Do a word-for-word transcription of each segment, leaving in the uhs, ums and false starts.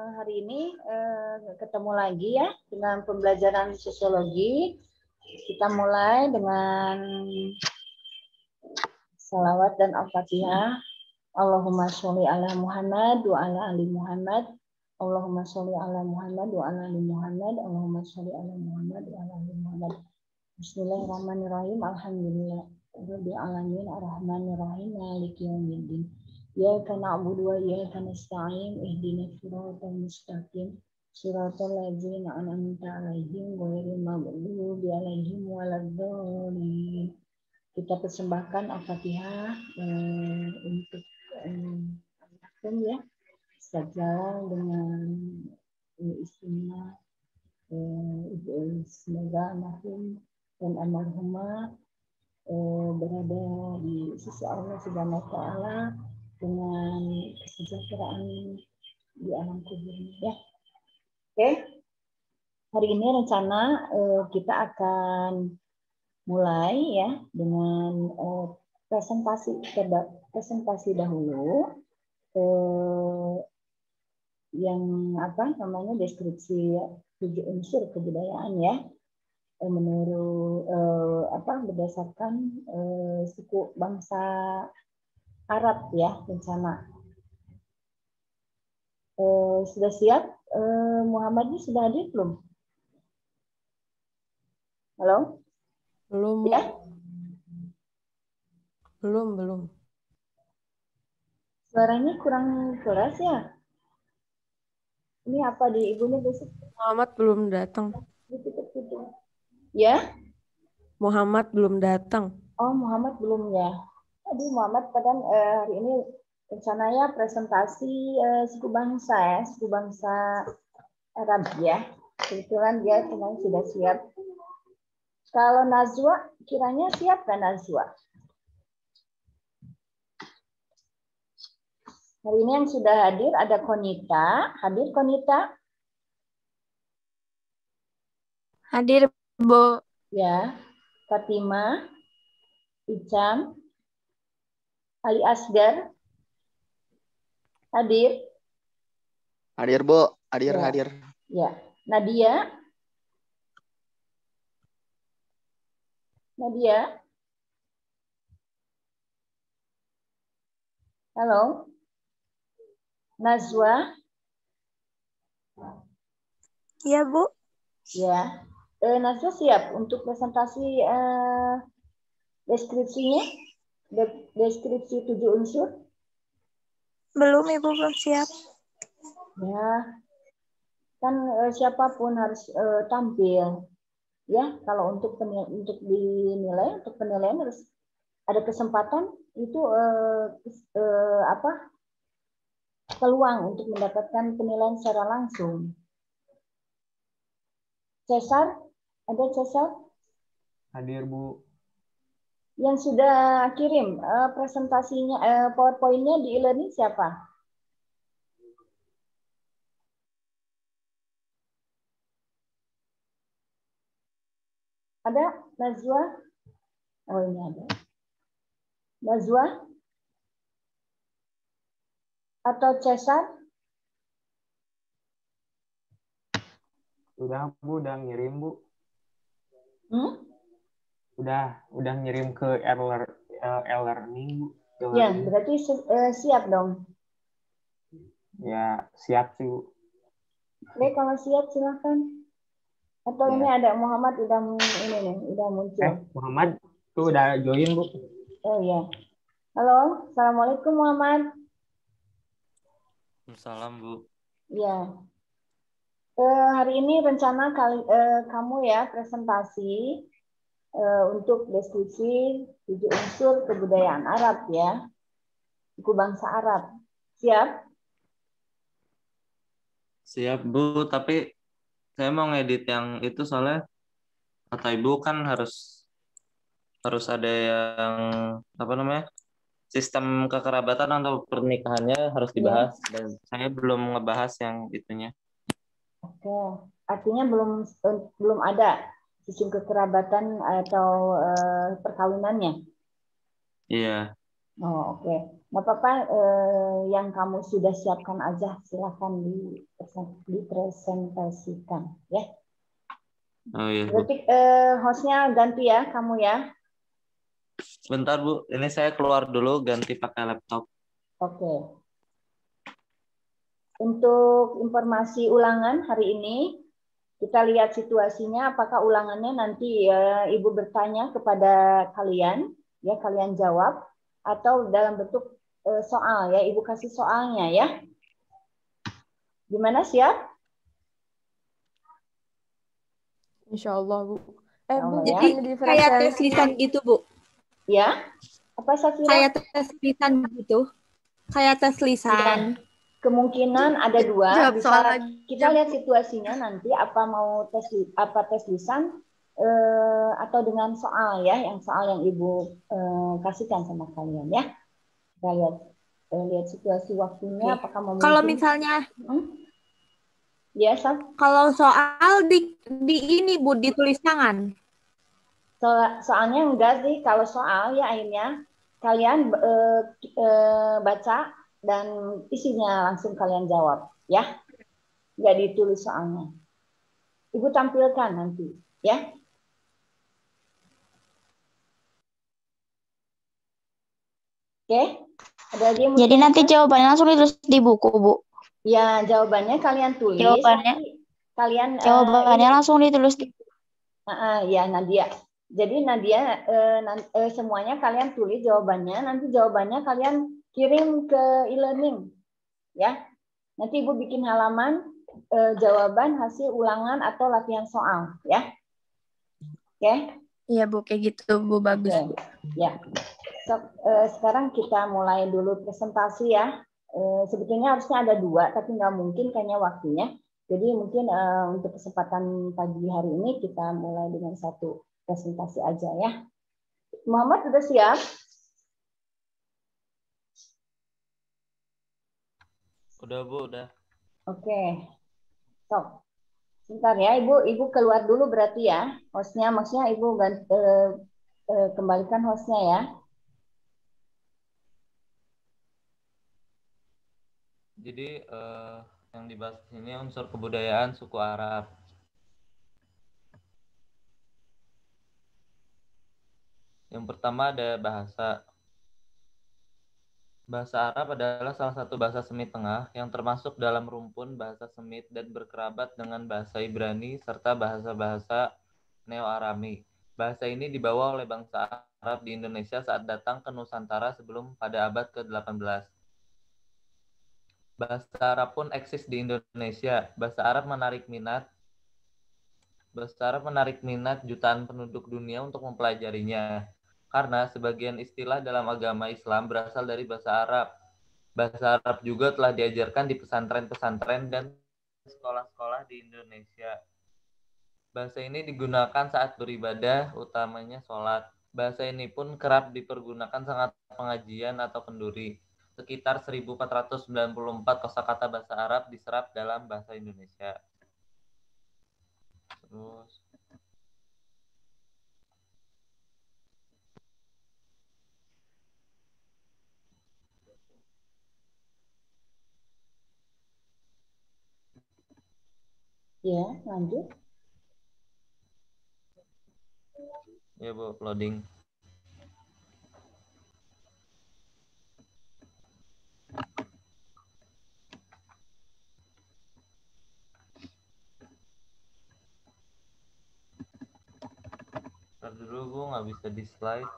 hari ini uh, ketemu lagi ya dengan pembelajaran sosiologi. Kita mulai dengan salawat dan al-fatihah. Allahumma sholli ala Muhammad wa ala ali Muhammad. Allahumma sholli ala Muhammad wa ala ali Muhammad. Allahumma sholli ala Muhammad wa ala ali Muhammad. Bismillahirrahmanirrahim. Alhamdulillah rabbil alamin arrahmanirrahim maliki yaumiddin. Iyyaka na'budu wa iyyaka nasta'in ihdinas siratal mustaqim siratal ladzina an'amta 'alaihim ghairil maghdubi 'alaihim waladdallin. Kita persembahkan Al-Fatihah eh, untuk eh, ya. Sejalan dengan eh, istimewa eh, semoga almarhum dan almarhumah eh, berada di sisi Allah Subhanahu wa taala dengan kesejahteraan di alam kuburnya ya. Oke. Hari ini rencana eh, kita akan mulai ya dengan eh, presentasi presentasi dahulu eh, yang apa namanya deskripsi tujuh unsur kebudayaan ya. Menurut eh, apa berdasarkan eh, suku bangsa Arab ya rencana. Eh, sudah siap? Eh, Muhammad ini sudah hadir belum? Halo? Belum. Ya? Belum, belum. Suaranya kurang keras ya? Ini apa di ibunya besok? Muhammad belum datang. Ya? Muhammad belum datang. Oh, Muhammad belum ya. Tadi Muhammad kadang eh, hari ini rencananya presentasi eh, suku bangsa ya, suku bangsa Arab ya. Kebetulan dia kemarin sudah siap. Kalau Nazwa, kiranya siap kan Nazwa? Hari ini yang sudah hadir ada Konita. Hadir Konita? Hadir, Bu. Ya. Fatima, Icam, Ali Asgar. Hadir? Hadir, Bu. Hadir, ya. hadir. Ya. Nadia? Nadia? Halo? Nazwa? Ya, Bu. Ya. Eh, Nazwa siap untuk presentasi eh, deskripsinya? De deskripsi tujuh unsur? Belum, Ibu, belum siap. Ya. Kan eh, siapapun harus eh, tampil. Ya, kalau untuk penilai, untuk dinilai, untuk penilaian harus ada kesempatan itu eh, eh, apa? Peluang untuk mendapatkan penilaian secara langsung. Cesar, ada Cesar? Hadir, Bu. Yang sudah kirim uh, presentasinya, uh, PowerPoint-nya di e-learning siapa? Ada Nazwa? Oh, ini ada. Nazwa? Atau Cesar? Udah, Bu, udah ngirim, Bu. Hmm? Udah, udah ngirim ke e-learning, Bu. Ya, berarti uh, siap dong. Ya, siap sih, Bu. Oke, kalau siap silakan. Atau ya. Ini ada Muhammad udah ini nih, udah muncul. Eh, Muhammad tuh udah join, Bu. Oh ya. Halo, Assalamualaikum Muhammad. Salam, Bu. Ya. Eh, hari ini rencana kali eh, kamu ya presentasi eh, untuk deskripsi tujuh unsur kebudayaan Arab ya, suku bangsa Arab. Siap? Siap, Bu. Tapi saya mau ngedit yang itu soalnya kata Ibu kan harus harus ada yang apa namanya sistem kekerabatan atau pernikahannya harus dibahas ya. Dan saya belum ngebahas yang itunya. Oke, artinya belum belum ada sistem kekerabatan atau uh, perkawinannya. Iya. Oh, oke. Nggak apa-apa, eh, yang kamu sudah siapkan aja, silakan di, dipresentasikan. Ya. Oh iya, Bu. Berarti eh, hostnya ganti ya, kamu ya. Bentar, Bu. Ini saya keluar dulu ganti pakai laptop. Oke. Untuk informasi ulangan hari ini, kita lihat situasinya, apakah ulangannya nanti ya, Ibu bertanya kepada kalian, ya kalian jawab, atau dalam bentuk eh, soal ya, Ibu kasih soalnya ya. Gimana, siap? Insya Allah, Bu. Eh, Bu, Insya Allah, ya. bukannya di Kayak tes presensi. lisan gitu, Bu. Ya, apa Safira? Kayak tes lisan gitu. Kayak tes lisan. Kemungkinan ada dua. Jawab Bisa soal lagi. kita lihat situasinya nanti apa mau tes apa tes lisan eh, atau dengan soal ya, yang soal yang Ibu eh, kasihkan sama kalian ya. Kita lihat eh, lihat situasi waktunya Oke. apakah memungkinkan. Kalau misalnya Hmm? Ya, Saf. kalau soal di di ini Bu ditulis tangan. So- soalnya enggak sih, kalau soal ya akhirnya kalian eh, eh, baca dan isinya langsung kalian jawab ya, nggak ditulis soalnya. Ibu tampilkan nanti ya. Oke, ada lagi yang mau Jadi nanti ditanyakan? jawabannya langsung ditulis di buku, Bu. Ya, jawabannya kalian tulis. Jawabannya- nanti kalian eh, Jawabannya ini- langsung ditulis di Ah, ah, ya Nadia. Jadi Nadia eh, nan- eh, semuanya kalian tulis jawabannya. Nanti jawabannya kalian kirim ke e-learning, ya. Nanti Ibu bikin halaman eh, jawaban hasil ulangan atau latihan soal, ya. Oke. Iya, Bu, kayak gitu, Bu, bagus. Oke. Ya. So, eh, sekarang kita mulai dulu presentasi ya. Eh, sebetulnya harusnya ada dua, tapi nggak mungkin kayaknya waktunya. Jadi mungkin eh, untuk kesempatan pagi hari ini kita mulai dengan satu presentasi aja ya. Muhammad sudah siap? Udah, Bu, udah. Oke. So, sebentar ya, Ibu. Ibu keluar dulu berarti ya. Hostnya, maksudnya Ibu ganti, eh, eh, kembalikan hostnya ya. Jadi eh, yang dibahas di sini unsur kebudayaan suku Arab. Yang pertama ada bahasa. Bahasa Arab adalah salah satu bahasa Semit Tengah yang termasuk dalam rumpun bahasa Semit dan berkerabat dengan bahasa Ibrani serta bahasa-bahasa Neo-Arami. Bahasa ini dibawa oleh bangsa Arab di Indonesia saat datang ke Nusantara sebelum pada abad ke delapan belas. Bahasa Arab pun eksis di Indonesia. Bahasa Arab menarik minat Bahasa Arab menarik minat jutaan penduduk dunia untuk mempelajarinya. Karena sebagian istilah dalam agama Islam berasal dari bahasa Arab. Bahasa Arab juga telah diajarkan di pesantren-pesantren dan sekolah-sekolah di Indonesia. Bahasa ini digunakan saat beribadah, utamanya sholat. Bahasa ini pun kerap dipergunakan saat pengajian atau kenduri. Sekitar seribu empat ratus sembilan puluh empat kosakata bahasa Arab diserap dalam bahasa Indonesia. Terus Ya, lanjut. ya, Bu, loading. Ntar dulu, Bu, nggak bisa di slide.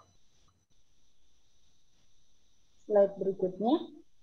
Slide berikutnya.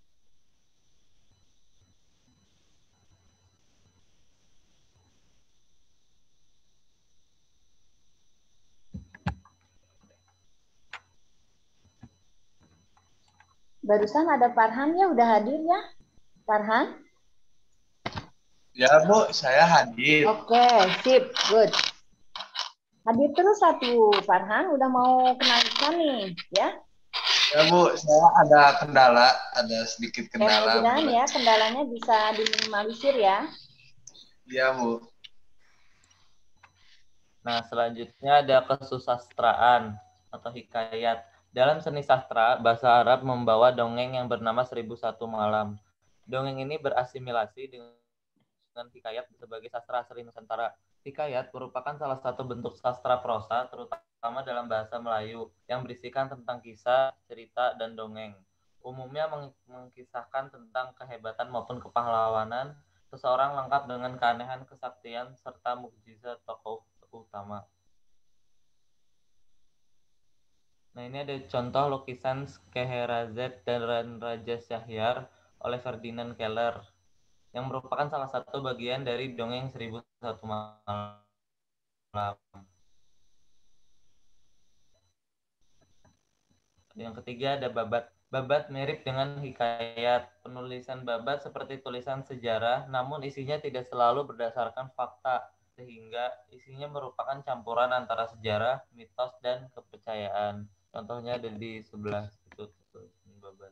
Barusan ada Farhan ya, udah hadir ya? Farhan? Ya, Bu, saya hadir. Oke, sip, good. Hadir terus satu, Farhan. Udah mau kenalkan nih, ya? Ya, Bu, saya ada kendala, ada sedikit Ya, kendala. mudah-mudahan Bu. ya kendalanya bisa diminimalisir ya. Iya, Bu. Nah, selanjutnya ada kesusastraan atau hikayat. Dalam seni sastra, bahasa Arab membawa dongeng yang bernama Seribu Satu Malam. Dongeng ini berasimilasi dengan hikayat sebagai sastra asli Nusantara. Hikayat merupakan salah satu bentuk sastra prosa, terutama dalam bahasa Melayu, yang berisikan tentang kisah, cerita, dan dongeng. Umumnya meng- mengkisahkan tentang kehebatan maupun kepahlawanan seseorang lengkap dengan keanehan, kesaktian, serta mukjizat tokoh utama. Nah, ini ada contoh lukisan Scheherazade dan Raja Syahriar oleh Ferdinand Keller yang merupakan salah satu bagian dari dongeng Seribu Satu Malam. Yang ketiga ada babat. Babat mirip dengan hikayat. Penulisan babat seperti tulisan sejarah, namun isinya tidak selalu berdasarkan fakta, sehingga isinya merupakan campuran antara sejarah, mitos, dan kepercayaan. Contohnya ada di sebelah itu babat.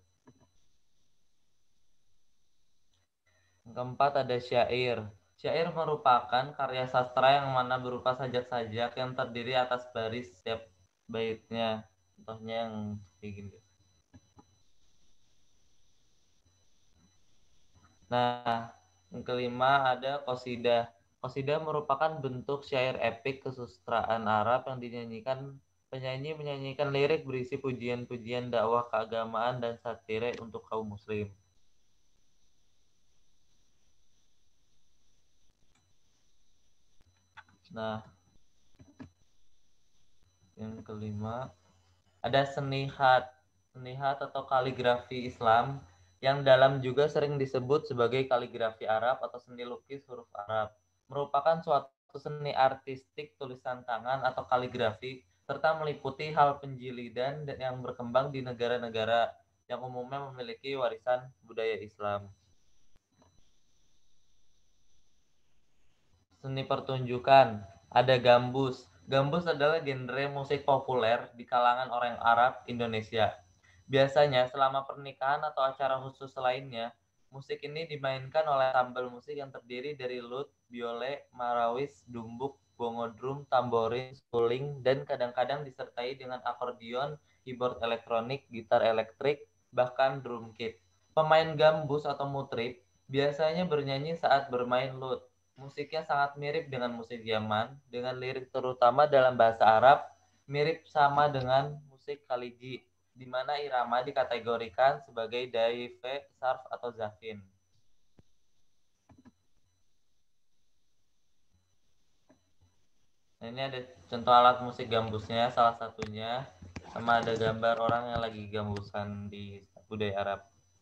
Yang keempat ada syair. Syair merupakan karya sastra yang mana berupa sajak-sajak yang terdiri atas baris setiap baitnya. Contohnya yang kayak gini. Nah, yang kelima ada qasidah. Qasidah merupakan bentuk syair epik kesusastraan Arab yang dinyanyikan penyanyi menyanyikan lirik berisi pujian-pujian dakwah keagamaan dan satire untuk kaum muslim. Nah, yang kelima ada senihat. Senihat atau kaligrafi Islam yang dalam juga sering disebut sebagai kaligrafi Arab atau seni lukis huruf Arab. Merupakan suatu seni artistik tulisan tangan atau kaligrafi serta meliputi hal penjilidan yang berkembang di negara-negara yang umumnya memiliki warisan budaya Islam. Seni pertunjukan, ada gambus. Gambus adalah genre musik populer di kalangan orang Arab Indonesia. Biasanya selama pernikahan atau acara khusus lainnya, musik ini dimainkan oleh tambal musik yang terdiri dari lut, biole, marawis, dumbuk, bongodrum, tamborin, suling, dan kadang-kadang disertai dengan akordeon, keyboard elektronik, gitar elektrik, bahkan drum kit. Pemain gambus atau mutrib biasanya bernyanyi saat bermain lut. Musiknya sangat mirip dengan musik Yaman, dengan lirik terutama dalam bahasa Arab, mirip sama dengan musik Khaliji, di mana irama dikategorikan sebagai daife, sarf, atau zafin. Nah, ini ada contoh alat musik gambusnya, salah satunya, sama ada gambar orang yang lagi gambusan di budaya Arab.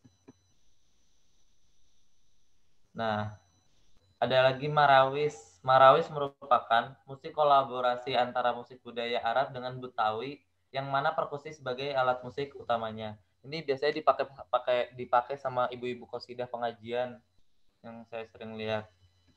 Nah, ada lagi marawis. Marawis merupakan musik kolaborasi antara musik budaya Arab dengan Betawi yang mana perkusi sebagai alat musik utamanya. Ini biasanya dipakai pakai dipakai sama ibu-ibu qasidah pengajian yang saya sering lihat.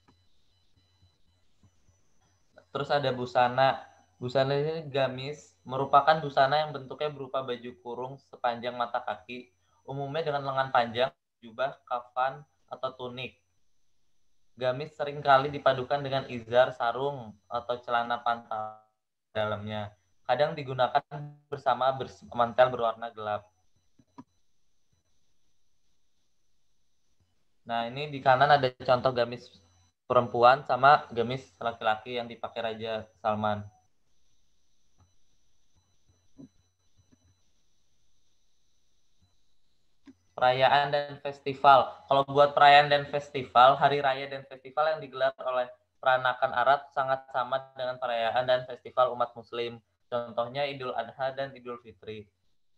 Terus ada busana. Busana ini gamis, merupakan busana yang bentuknya berupa baju kurung sepanjang mata kaki, umumnya dengan lengan panjang, jubah, kafan, atau tunik. Gamis seringkali dipadukan dengan izar, sarung, atau celana pantal dalamnya. Kadang digunakan bersama mantel berwarna gelap. Nah, ini di kanan ada contoh gamis perempuan sama gamis laki-laki yang dipakai Raja Salman. Perayaan dan festival. Kalau buat perayaan dan festival, hari raya dan festival yang digelar oleh peranakan Arab sangat sama dengan perayaan dan festival umat muslim. Contohnya Idul Adha dan Idul Fitri.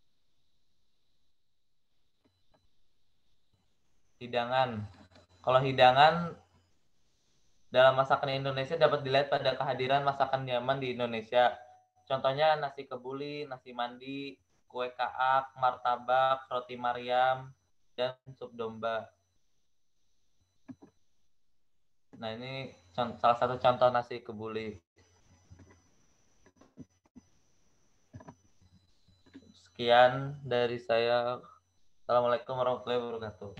Hidangan. Kalau hidangan dalam masakan Indonesia dapat dilihat pada kehadiran masakan Yaman di Indonesia. Contohnya nasi kebuli, nasi mandi, kue kaak, martabak, roti Maryam, dan sup domba. Nah, ini salah satu contoh nasi kebuli. Sekian dari saya. Assalamualaikum warahmatullahi wabarakatuh.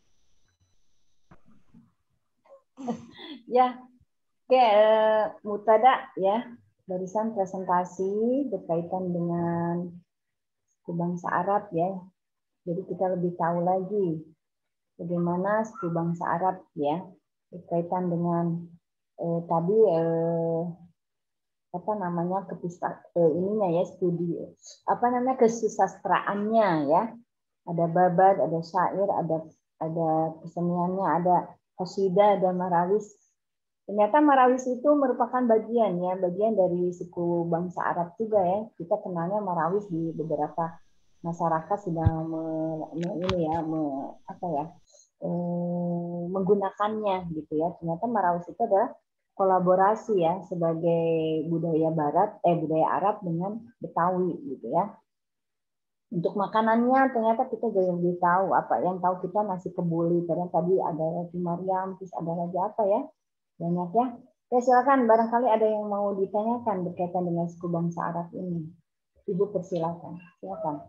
Ya, oke, Mutada ya, barusan presentasi berkaitan dengan suku bangsa Arab ya. Jadi kita lebih tahu lagi bagaimana suku bangsa Arab ya berkaitan dengan eh, tadi eh, apa namanya kepisah eh, ininya ya studi apa namanya kesusastraannya ya. Ada babad, ada syair, ada ada keseniannya, ada qasidah, ada marawis. Ternyata marawis itu merupakan bagian ya, bagian dari suku bangsa Arab juga ya. Kita kenalnya marawis di beberapa masyarakat sedang me, me, ini ya, me, apa ya, eh, menggunakannya gitu ya. Ternyata marawis itu adalah kolaborasi ya sebagai budaya Barat, eh budaya Arab dengan Betawi gitu ya. Untuk makanannya ternyata kita jadi lebih tahu apa yang tahu kita nasi kebuli. Karena tadi ada roti Maryam, terus ada lagi apa ya? Banyak ya. Ya silakan barangkali ada yang mau ditanyakan berkaitan dengan suku bangsa Arab ini. Ibu persilakan. Silakan.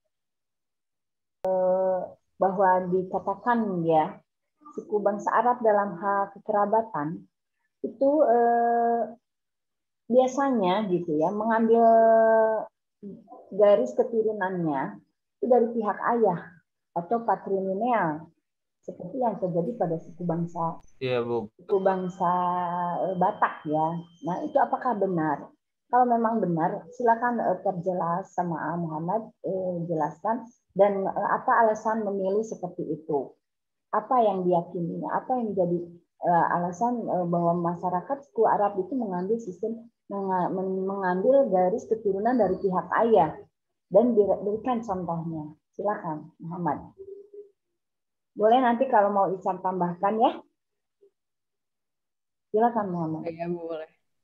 Eh, bahwa dikatakan ya suku bangsa Arab dalam hal kekerabatan itu eh, biasanya gitu ya mengambil garis keturunannya itu dari pihak ayah atau patrilineal seperti yang terjadi pada suku bangsa Iya, Bu. suku bangsa Batak ya. Nah itu apakah benar? Kalau memang benar, silakan terjelas sama Muhammad eh, jelaskan dan apa alasan memilih seperti itu? Apa yang diyakininya? Apa yang menjadi eh, alasan eh, bahwa masyarakat suku Arab itu mengambil sistem mengambil garis keturunan dari pihak ayah dan berikan contohnya. Silakan Muhammad. Boleh nanti kalau mau Ican tambahkan ya. Silakan Muhammad. Ya, boleh.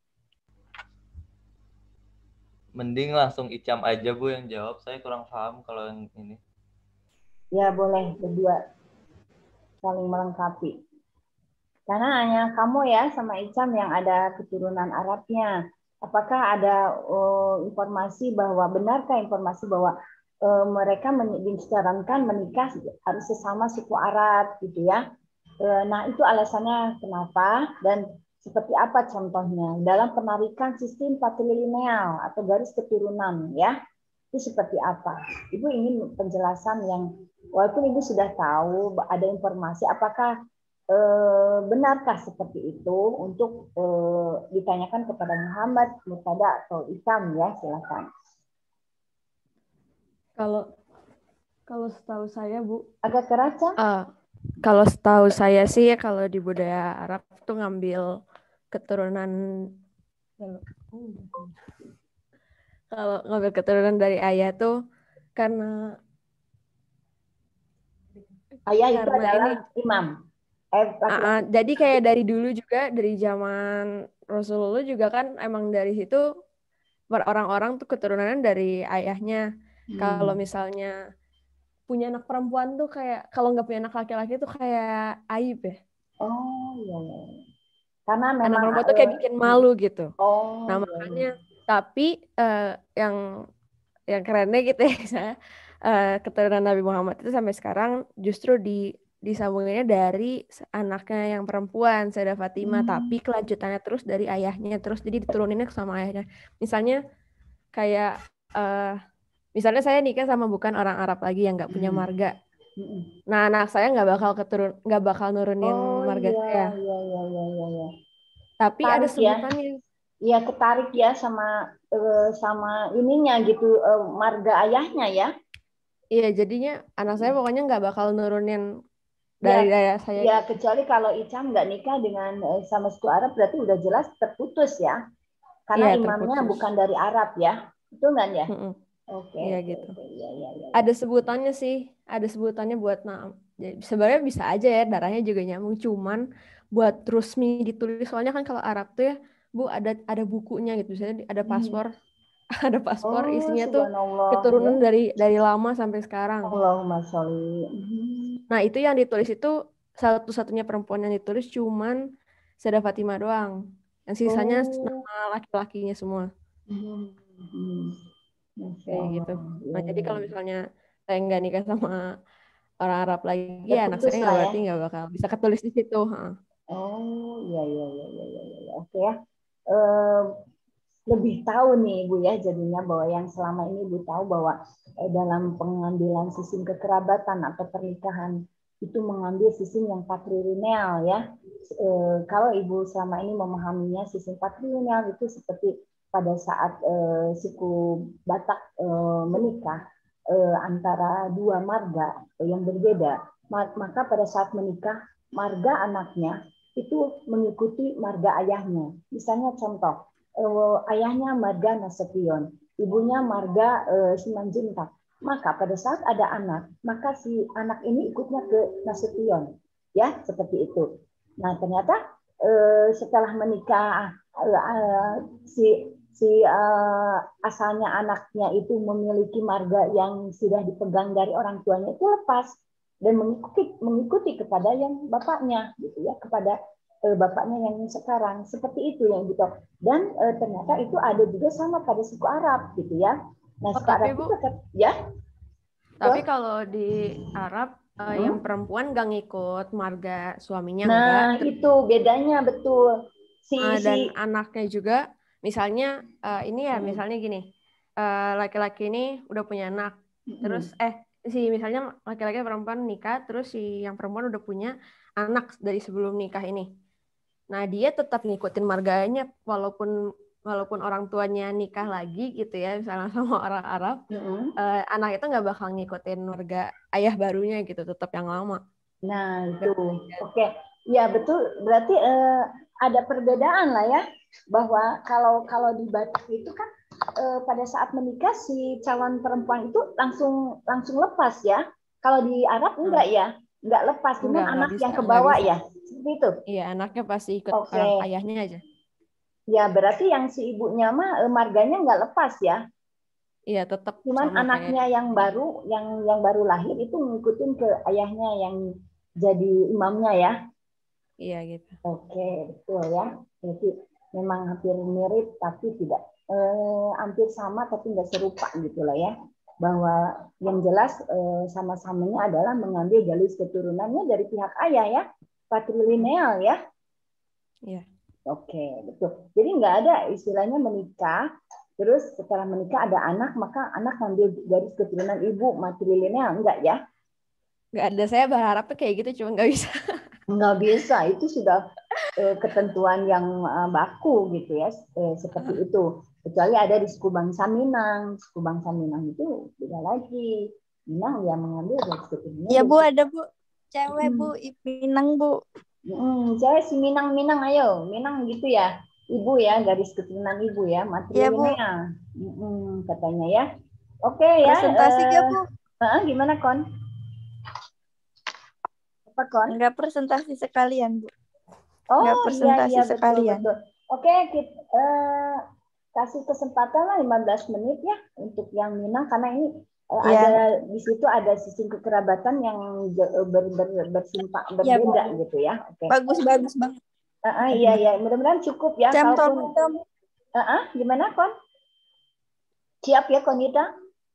Mending langsung Icam aja Bu yang jawab. Saya kurang paham kalau yang ini. Ya boleh, berdua saling melengkapi. Karena hanya kamu ya sama Icam yang ada keturunan Arabnya. Apakah ada uh, informasi bahwa benarkah informasi bahwa uh, mereka disarankan menikah harus sesama suku Arab gitu ya? Uh, nah itu alasannya kenapa dan seperti apa contohnya dalam penarikan sistem patrilineal atau garis keturunan ya? Itu seperti apa? Ibu ingin penjelasan yang walaupun ibu sudah tahu ada informasi apakah Eh, benarkah seperti itu untuk eh, ditanyakan kepada Muhammad, Murtada atau Ikam ya silakan. Kalau kalau setahu saya Bu, Agak keras ya? uh, kalau setahu saya sih kalau di budaya Arab tuh ngambil keturunan kalau ngambil keturunan dari ayah tuh karena ayah itu karena adalah ini imam. Eh, uh, uh, jadi kayak dari dulu juga dari zaman Rasulullah juga kan emang dari situ orang-orang tuh keturunannya dari ayahnya. Hmm. Kalau misalnya punya anak perempuan tuh kayak kalau nggak punya anak laki-laki tuh kayak aib ya. Oh iya. iya. Karena memang anak perempuan tuh kayak bikin malu gitu. Oh. Nah makanya iya. Tapi uh, yang yang kerennya gitu ya saya uh, keturunan Nabi Muhammad itu sampai sekarang justru di disambunginnya dari anaknya yang perempuan Sayyidah Fatimah, hmm. tapi kelanjutannya terus dari ayahnya terus jadi dituruninnya sama ayahnya. Misalnya kayak uh, misalnya saya nikah sama bukan orang Arab lagi yang nggak punya marga. Hmm. Nah anak saya nggak bakal keturun nggak bakal nurunin oh, marga iya, saya. Iya iya iya iya. iya. Tapi tarik ada sebutannya. Iya ya, ketarik ya sama uh, sama ininya gitu uh, marga ayahnya ya. Iya jadinya anak saya pokoknya nggak bakal nurunin dari ya, ayah saya. Ya kecuali kalau Icam nggak nikah dengan sama suku Arab berarti udah jelas terputus ya. Karena ya, imamnya terputus. Bukan dari Arab ya. Betul nggak ya? Mm-mm. Oke. Iya okay, gitu. Okay, ya, ya, ya. Ada sebutannya sih, ada sebutannya buat nah. Sebenarnya bisa aja ya darahnya juga nyambung, cuman buat resmi ditulis soalnya kan kalau Arab tuh ya, Bu ada ada bukunya gitu, misalnya ada paspor. Hmm. Ada paspor oh, isinya tuh keturunan ya? dari dari lama sampai sekarang. Allahumma sholli. Nah, itu yang ditulis itu satu-satunya perempuan yang ditulis cuman Sayyidah Fatimah doang. Yang sisanya oh. nama laki-lakinya semua. Hmm. Kayak gitu. Nah, jadi kalau misalnya saya nggak nikah sama orang Arab lagi, ya anak saya nggak berarti nggak ya? bakal bisa ketulis di situ. Oh, iya iya iya iya iya. Oke ya. Uh, lebih tahu nih Ibu ya, jadinya bahwa yang selama ini Ibu tahu bahwa eh, dalam pengambilan sistem kekerabatan atau pernikahan itu mengambil sistem yang patrilineal ya. Eh, kalau Ibu selama ini memahaminya sistem patrilineal itu seperti pada saat eh, suku Batak eh, menikah eh, antara dua marga yang berbeda, maka pada saat menikah marga anaknya itu mengikuti marga ayahnya. Misalnya contoh, Uh, ayahnya marga Nasution, ibunya marga uh, Simanjuntak. Maka pada saat ada anak, maka si anak ini ikutnya ke Nasution, ya seperti itu. Nah ternyata uh, setelah menikah uh, uh, si si uh, asalnya anaknya itu memiliki marga yang sudah dipegang dari orang tuanya itu lepas dan mengikuti mengikuti kepada yang bapaknya, gitu ya, kepada bapaknya yang sekarang, seperti itu yang gitu. Dan e, ternyata itu ada juga sama pada suku Arab gitu ya. Nah, Oh, suku tapi Arab Bu, itu ya. tapi kalau di Arab uh, Hmm? yang perempuan nggak ngikut marga suaminya Nah, enggak. itu bedanya betul. Si, Uh, si dan anaknya juga, misalnya uh, ini ya, Hmm. misalnya gini, uh, laki-laki ini udah punya anak, Hmm. terus eh si misalnya laki-laki perempuan nikah, terus si yang perempuan udah punya anak dari sebelum nikah ini. Nah, dia tetap ngikutin marganya walaupun walaupun orang tuanya nikah lagi gitu ya, misalnya sama orang Arab, Hmm. uh, anak itu nggak bakal ngikutin marga ayah barunya gitu, tetap yang lama. Nah, itu. Oke. Ya, betul. Berarti eh, ada perbedaan lah ya, bahwa kalau kalau di Batak itu kan eh, pada saat menikah si calon perempuan itu langsung langsung lepas ya. Kalau di Arab enggak ya, enggak lepas, cuman Enggak, anak enggak yang bisa, ke enggak bawah bisa. ya. Seperti itu. Iya, anaknya pasti ikut Oke. orang ayahnya aja. Ya, berarti yang si ibunya mah eh, marganya enggak lepas ya. Iya, tetap Cuman sama anaknya kayak yang baru, yang yang baru lahir itu ngikutin ke ayahnya yang jadi imamnya ya. iya gitu. Oke, betul ya. Jadi memang hampir mirip tapi tidak eh, hampir sama tapi nggak serupa gitu lah ya. Bahwa yang jelas eh, sama-samanya adalah mengambil garis keturunannya dari pihak ayah ya, patrilineal ya. Iya. Oke, betul. Jadi nggak ada istilahnya menikah, terus setelah menikah ada anak, maka anak ngambil garis keturunan ibu matrilineal, enggak ya? Nggak ada, saya berharap tuh kayak gitu, cuma nggak bisa. Nggak bisa, itu sudah eh, ketentuan yang eh, baku gitu ya, eh, seperti itu. Kecuali ada di suku bangsa Minang, suku bangsa Minang itu beda lagi. Minang ya mengambil garis keturunan. Ya Bu, dari- ada Bu. Cewek Bu, Minang Bu. Hmm, cewek si Minang Minang ayo, Minang gitu ya. Ibu ya, garis keturunan ibu ya, matrilineal. Hmm, katanya ya. Oke ya. Presentasi eh, gak Bu? eh, gimana Kon? Apa Kon? Enggak presentasi sekalian Bu. Oh Nggak iya presentasi iya betul sekalian. betul. Oke kita eh, kasih kesempatan lah lima belas menit ya untuk yang Minang karena ini eh, Iya. ada di situ ada sistem kekerabatan yang ber, ber, ber, bersimpak Iya, Bu. berbeda gitu ya. Oke. Bagus bagus banget. Eh, eh, iya iya mudah-mudahan cukup ya. Jam Kalaupun tolong dong. eh, eh, gimana Kon? Siap ya Konita?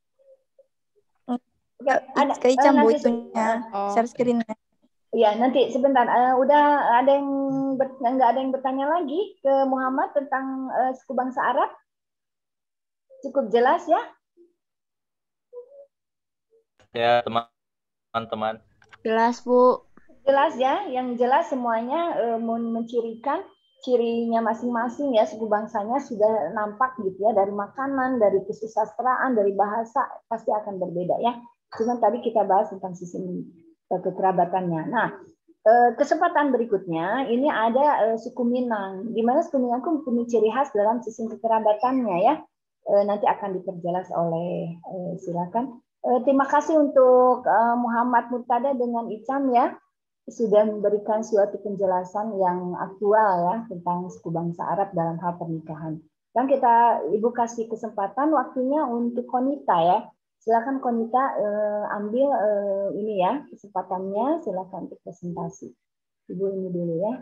Oke, ada Kayak eh, Icam Bu nanti se- itunya. Oh, Share screen-nya. ya nanti sebentar. Eh, udah ada yang ber- nggak ada yang bertanya lagi ke Muhammad tentang eh, suku bangsa Arab? Cukup jelas ya? Ya, teman-teman. Jelas Bu. Jelas ya, yang jelas semuanya eh, mencirikan cirinya masing-masing ya, suku bangsanya sudah nampak gitu ya, dari makanan, dari kesusastraan, dari bahasa pasti akan berbeda ya. Cuman tadi kita bahas tentang sistem eh, kekerabatannya. Nah, eh, kesempatan berikutnya ini ada eh, suku Minang, di mana suku Minang itu mempunyai ciri khas dalam sistem kekerabatannya ya. Eh, nanti akan diperjelas oleh eh, silakan. Eh, terima kasih untuk eh, Muhammad Murtada dengan Icam ya, sudah memberikan suatu penjelasan yang aktual ya tentang suku bangsa Arab dalam hal pernikahan. Dan kita Ibu kasih kesempatan waktunya untuk Konita ya. Silakan Konita eh, ambil eh, ini ya kesempatannya, silakan untuk presentasi. Ibu ini dulu ya.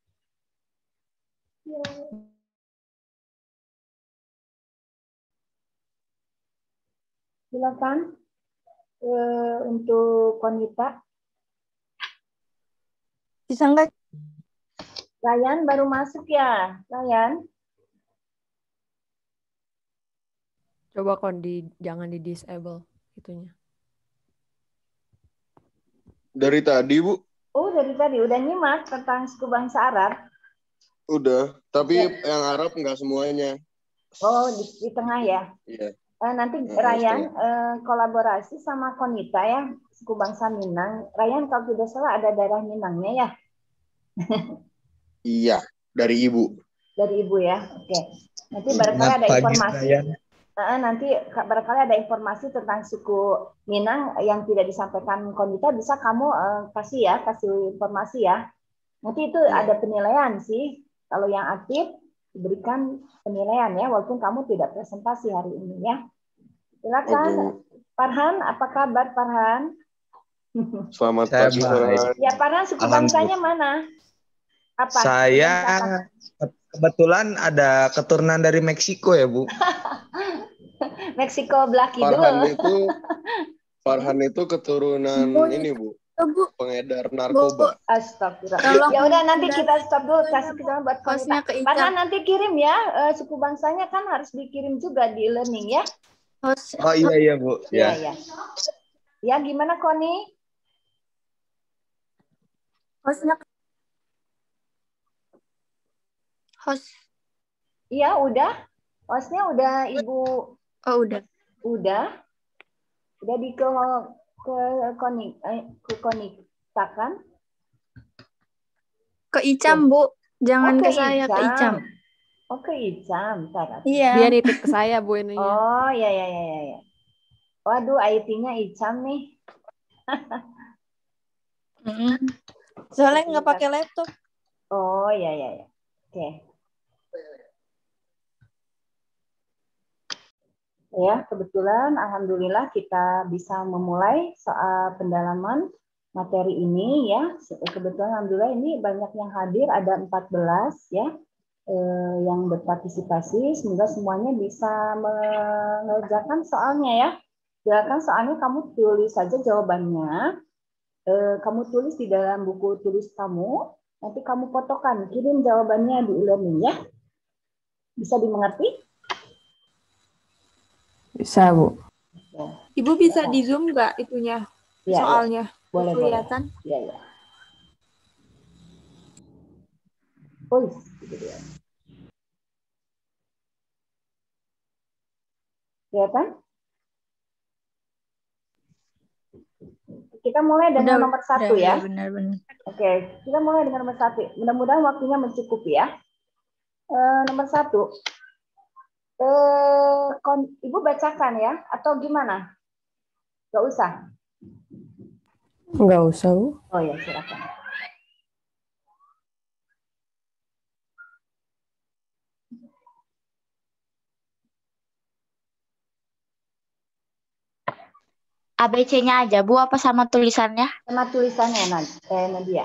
Silakan eh, untuk Konita. Bisa enggak? Ryan baru masuk ya, Ryan. Coba kon di jangan di disable itunya. Dari tadi, Bu? Oh, dari tadi udah nyimak tentang suku bangsa Arab. Udah, tapi Ya. yang Arab nggak semuanya. Oh, di, di tengah ya. Iya. Eh, nanti Heeh, Ryan setengah. eh, kolaborasi sama Konita ya, suku bangsa Minang. Ryan kalau tidak salah ada daerah Minangnya ya, Iya, dari Ibu. dari ibu ya. Oke. Nanti Hmm. barangkali Selamat ada pagi, informasi. Ryan. Eh, nanti ka- barangkali ada informasi tentang suku Minang yang tidak disampaikan Konita, bisa kamu eh, kasih ya, kasih informasi ya. Nanti itu Iya. ada penilaian sih. Kalau yang aktif diberikan penilaian ya, walaupun kamu tidak presentasi hari ini ya. Silakan, Oke, Bu. Farhan. Apa kabar Farhan? Selamat Saya pagi, baik. Farhan. Ya Farhan, suku bangsanya mana? Apa? Saya Suku kebetulan ada keturunan dari Meksiko ya, Bu. bangsa Meksiko belah kidul. Farhan itu Farhan itu keturunan Bu, ini, Bu, Bu, pengedar Bu, narkoba. Astagfirullah. Tolong Ya udah nanti udah. kita stop dulu, kasih kesempatan buat Hostnya Konita. ke Farhan Ica. nanti kirim ya, eh, suku bangsanya kan harus dikirim juga di e-learning ya. Host, Oh iya iya, Bu. Iya Ya. ya. Ya gimana Koni? hostnya, host. Iya udah. Hostnya udah Ibu, Oh udah. udah. Udah di ke ke Koni, eh, ke Konita kan? Ke Icam, Bu. Jangan Oh, ke saya, ke Icam. Oh ke Icam, Sarah. Iya. Dia nitip ke saya Bu ininya. Oh ya ya ya ya ya. Waduh, I T-nya Icam nih. Mm-mm. Soalnya nggak pakai laptop. Oh ya ya ya. Oke. Ya, kebetulan alhamdulillah kita bisa memulai soal pendalaman materi ini ya. Kebetulan alhamdulillah ini banyak yang hadir, ada empat belas ya eh, yang berpartisipasi. Semoga semuanya bisa mengerjakan soalnya ya. Silakan soalnya kamu tulis saja jawabannya. Eh, kamu tulis di dalam buku tulis kamu. Nanti kamu fotokan, kirim jawabannya di e-learning ya. Bisa dimengerti? Bisa Bu. Ibu bisa di Zoom nggak itunya? Ya, Soalnya. ya. Boleh, boleh. Kelihatan? Ya, ya. Oh, gitu dia. Kelihatan? Kita mulai dengan Udah, nomor satu udah, ya. udah, benar-benar. Oke, kita mulai dengan nomor satu. Mudah-mudahan waktunya mencukupi ya. Eh, nomor satu. Eh, kon- Ibu bacakan ya, atau gimana? Gak usah. Enggak usah Bu. Oh ya, silakan. A B C-nya aja, Bu, apa sama tulisannya? Sama tulisannya, Nad- eh, Nadia.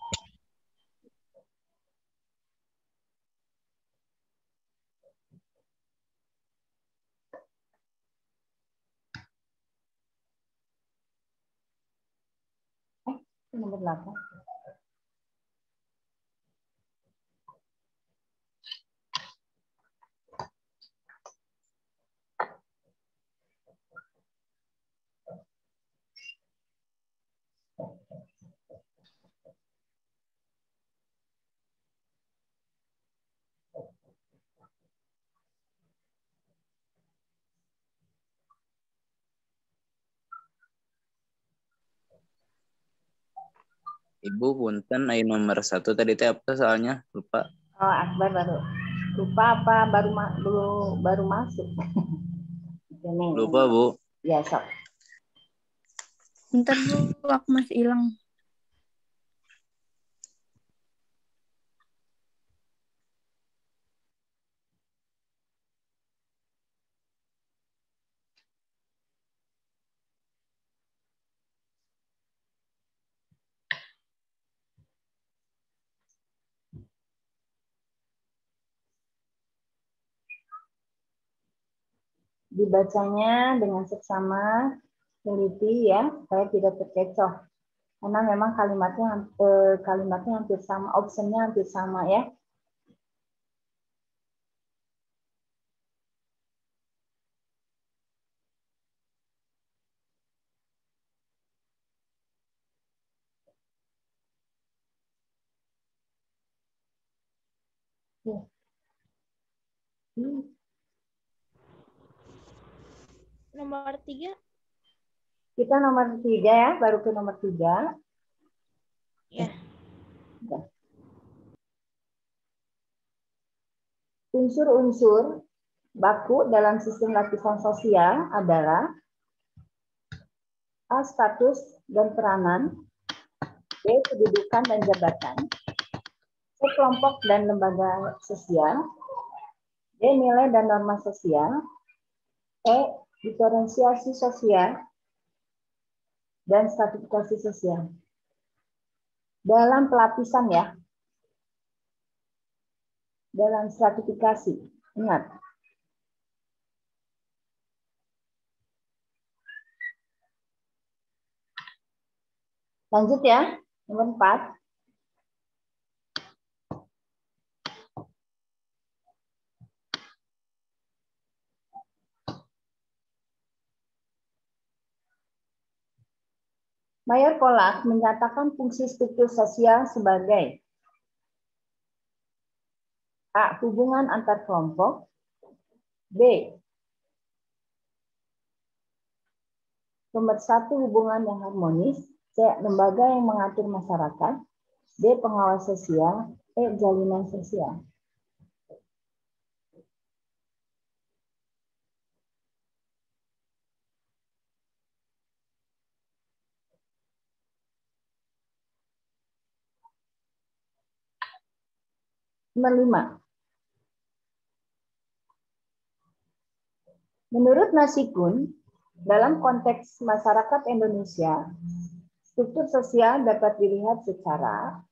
Eh, itu nomor delapan. Ibu punten ai nomor satu tadi teh apa soalnya lupa. Oh, Akbar baru. Lupa apa baru ma- baru, baru masuk. Ini. Lupa Bu. Ya, sok. Bentar, Bu, aku masih hilang. Dibacanya dengan seksama, teliti ya, supaya tidak terkecoh. Karena memang kalimatnya ham- eh, kalimatnya hampir sama, optionnya hampir sama ya. Ya. Hmm. Nomor tiga. Kita nomor tiga ya, baru ke nomor tiga. Ya. Ya. Unsur-unsur baku dalam sistem lapisan sosial adalah A. Status dan peranan, B. Kedudukan dan jabatan, C. Kelompok dan lembaga sosial, D. Nilai dan norma sosial, E. Diferensiasi sosial, dan stratifikasi sosial. Dalam pelapisan ya, dalam stratifikasi, ingat. Lanjut ya, nomor empat. Mayer Pollak menyatakan fungsi struktur sosial sebagai A. Hubungan antar kelompok, B. Pemersatu hubungan yang harmonis, C. Lembaga yang mengatur masyarakat, D. Pengawas sosial, E. Jalinan sosial. Nomor lima. Menurut Nasikun, dalam konteks masyarakat Indonesia, struktur sosial dapat dilihat secara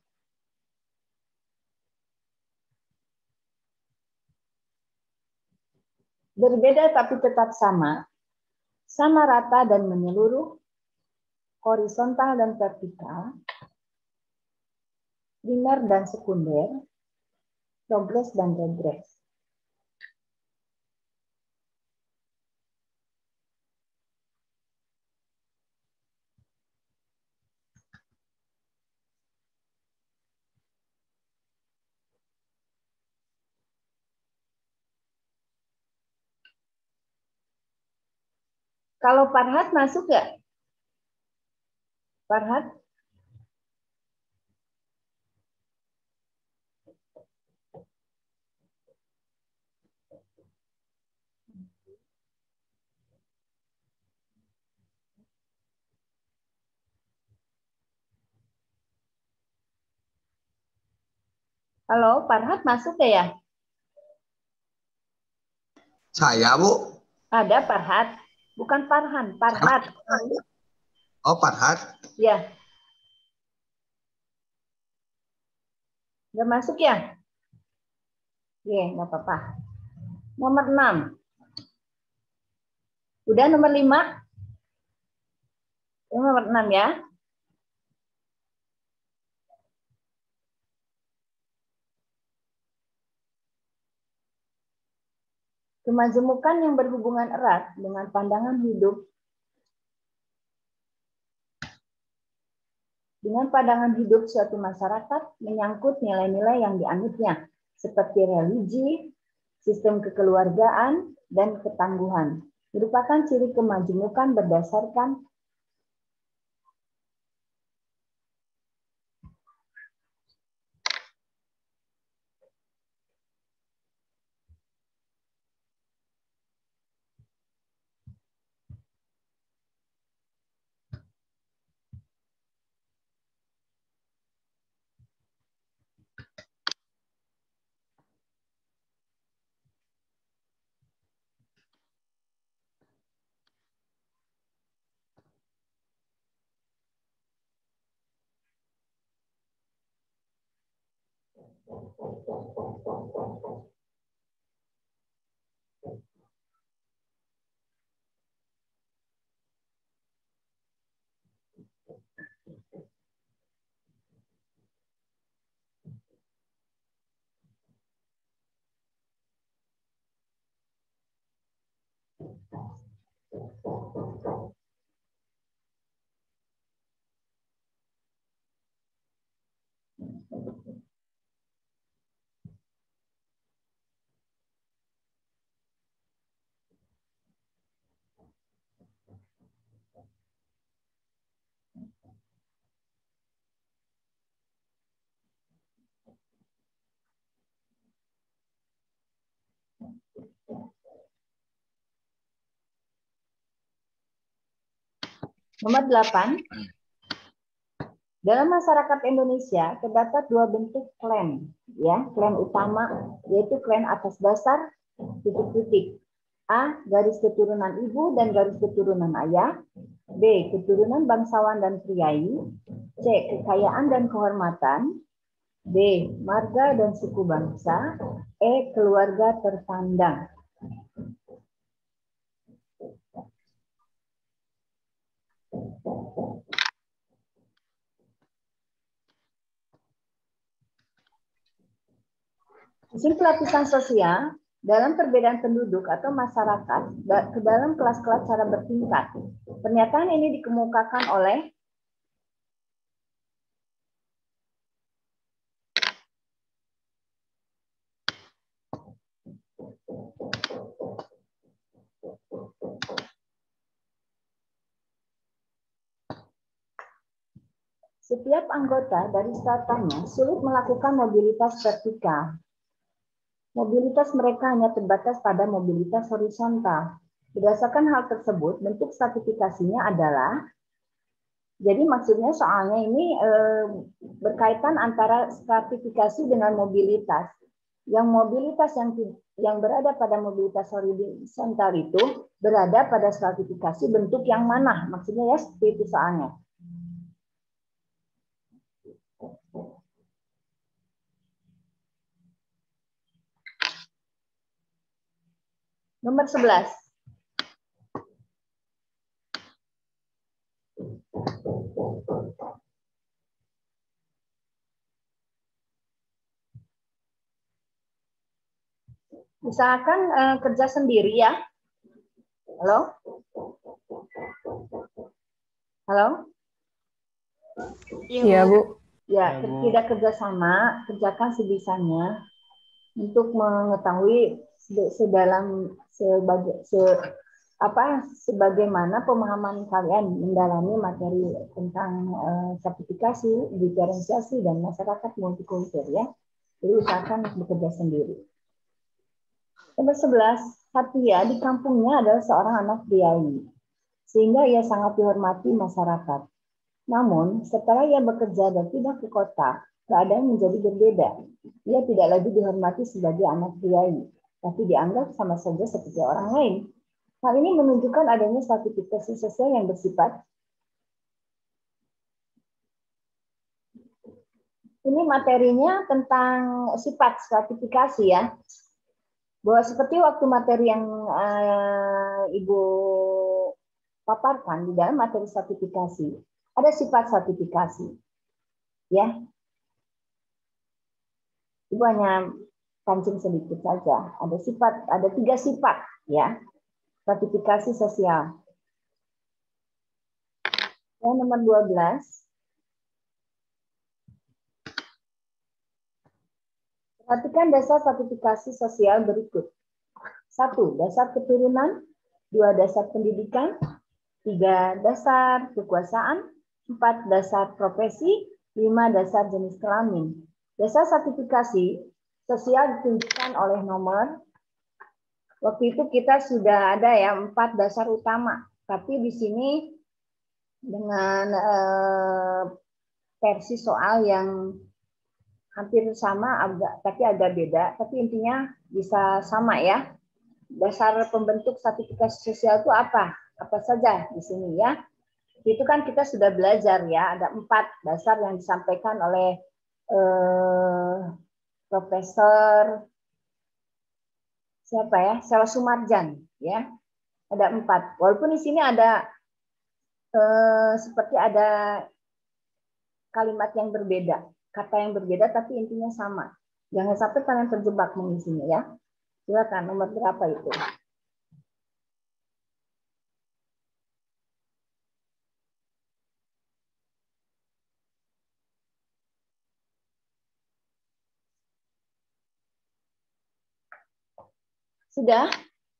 berbeda tapi tetap sama, sama rata dan menyeluruh, horizontal dan vertikal, primer dan sekunder, progres dan regres. Kalau Farhad masuk nggak? Farhad? Halo, Farhad masuk nggak ya? Saya, Bu. Ada Farhad. Bukan Farhan, Farhad. Oh, Farhad. Ya. Nggak masuk ya? Iya, nggak apa-apa. Nomor enam. Udah nomor lima? Nomor enam ya. Kemajemukan yang berhubungan erat dengan pandangan hidup dengan pandangan hidup suatu masyarakat menyangkut nilai-nilai yang dianutnya, seperti religi, sistem kekeluargaan, dan ketangguhan. Merupakan ciri kemajemukan berdasarkan Nomor delapan. Dalam masyarakat Indonesia terdapat dua bentuk klan, ya, klan utama yaitu klan atas dasar titik-titik. A. Garis keturunan ibu dan garis keturunan ayah. B. Keturunan bangsawan dan priai. C. Kekayaan dan kehormatan. D. Marga dan suku bangsa. E. Keluarga terpandang. Sistem pelapisan sosial dalam perbedaan penduduk atau masyarakat ke dalam kelas-kelas secara bertingkat. Pernyataan ini dikemukakan oleh setiap anggota dari stratanya sulit melakukan mobilitas vertikal. Mobilitas mereka hanya terbatas pada mobilitas horizontal. Berdasarkan hal tersebut, bentuk stratifikasinya adalah, jadi maksudnya soalnya ini eh, berkaitan antara stratifikasi dengan mobilitas. Yang mobilitas yang yang berada pada mobilitas horizontal itu berada pada stratifikasi bentuk yang mana? Maksudnya ya seperti itu soalnya. Nomor sebelas. Misalkan eh, kerja sendiri ya. Halo? Halo? Iya, Bu. Ya, tidak kerjasama, kerjakan sebisanya untuk mengetahui sedalam sebagai se, apa sebagaimana pemahaman kalian mendalami materi tentang uh, sertifikasi, diferensiasi dan masyarakat multikultur ya. Jadi usahakan bekerja sendiri. Nomor sebelas, Fatia di kampungnya adalah seorang anak priai, sehingga ia sangat dihormati masyarakat. Namun, setelah ia bekerja dan pindah ke kota, keadaan menjadi berbeda. Ia tidak lagi dihormati sebagai anak priai, tapi dianggap sama saja seperti orang lain. Hal ini menunjukkan adanya stratifikasi sosial yang bersifat. Ini materinya tentang sifat stratifikasi ya. Bahwa seperti waktu materi yang uh, Ibu paparkan di dalam materi stratifikasi, ada sifat stratifikasi. Ya. Ibu hanya pancing sedikit saja. Ada sifat, ada tiga sifat ya. Stratifikasi sosial. Yang nomor dua belas. Perhatikan dasar stratifikasi sosial berikut. Satu, dasar keturunan. Dua, dasar pendidikan. Tiga, dasar kekuasaan. Empat, dasar profesi. Lima, dasar jenis kelamin. Dasar stratifikasi sosial ditunjukkan oleh nomor. Waktu itu kita sudah ada ya empat dasar utama. Tapi di sini dengan eh, versi soal yang hampir sama, agak, tapi agak beda. Tapi intinya bisa sama ya. Dasar pembentuk stratifikasi sosial itu apa? Apa saja di sini ya? Itu kan kita sudah belajar ya. Ada empat dasar yang disampaikan oleh eh, Profesor siapa ya? Sela Sumarjan ya. Ada empat. Walaupun di sini ada eh, seperti ada kalimat yang berbeda, kata yang berbeda, tapi intinya sama. Jangan sampai kalian terjebak mengisinya ya. Silakan nomor berapa itu? Sudah?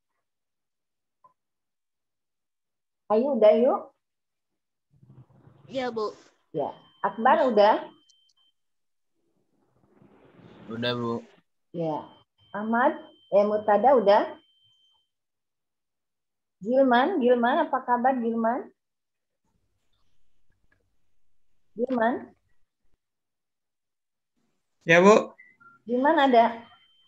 Ayo, udah yuk. Ya, Bu. Ya, Akbar udah? Udah, Bu. Ya, Ahmad, eh Murtada udah? Gilman, Gilman apa kabar Gilman? Diman? Ya, Bu. Diman ada?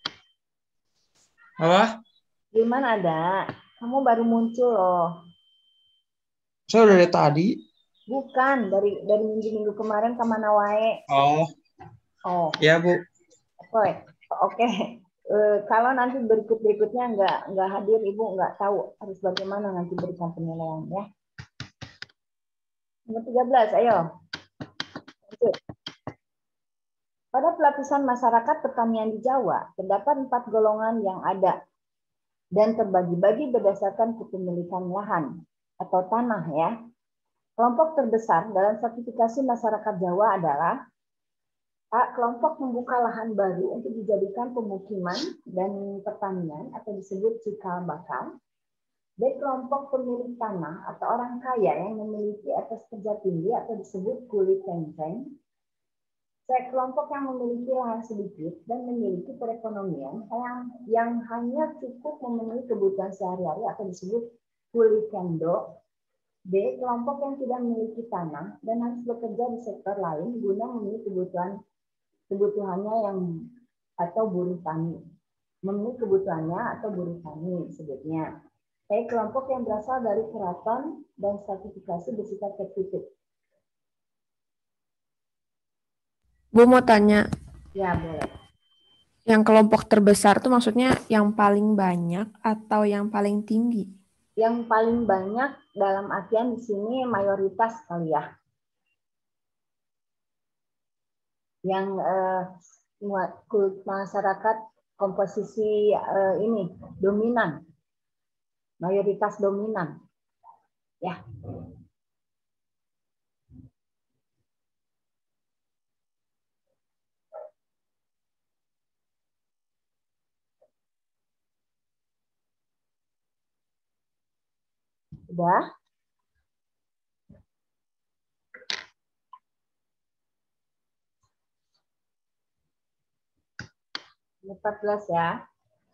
Apa? Diman ada? Kamu baru muncul loh. Saya udah dari tadi. Bukan, dari dari minggu-minggu kemarin kemana wae. Oh. Oh. Ya, Bu. Oke. Oke. Eh, kalau nanti berikut-berikutnya nggak nggak hadir, Ibu nggak tahu harus bagaimana nanti berikan penilaian ya. Nomor tiga belas, ayo. Lanjut. Pada pelapisan masyarakat pertanian di Jawa, terdapat empat golongan yang ada dan terbagi-bagi berdasarkan kepemilikan lahan atau tanah ya. Kelompok terbesar dalam sertifikasi masyarakat Jawa adalah A. Kelompok membuka lahan baru untuk dijadikan pemukiman dan pertanian atau disebut cikal bakal. B. Kelompok pemilik tanah atau orang kaya yang memiliki atas kerja tinggi atau disebut kuli kenceng. C. Kelompok yang memiliki lahan sedikit dan memiliki perekonomian yang, yang hanya cukup memenuhi kebutuhan sehari-hari atau disebut kuli kendo. D. Kelompok yang tidak memiliki tanah dan harus bekerja di sektor lain guna memenuhi kebutuhan kebutuhannya yang atau buruh tani. Memenuhi kebutuhannya atau buruh tani sebutnya. E. Kelompok yang berasal dari keraton dan stratifikasi bersifat tertutup. Bu mau tanya, Ya, boleh. yang kelompok terbesar tuh maksudnya yang paling banyak atau yang paling tinggi? Yang paling banyak dalam artian di sini mayoritas kali ya. Yang eh, masyarakat komposisi eh, ini dominan, mayoritas dominan. Ya. Sudah? empat belas ya.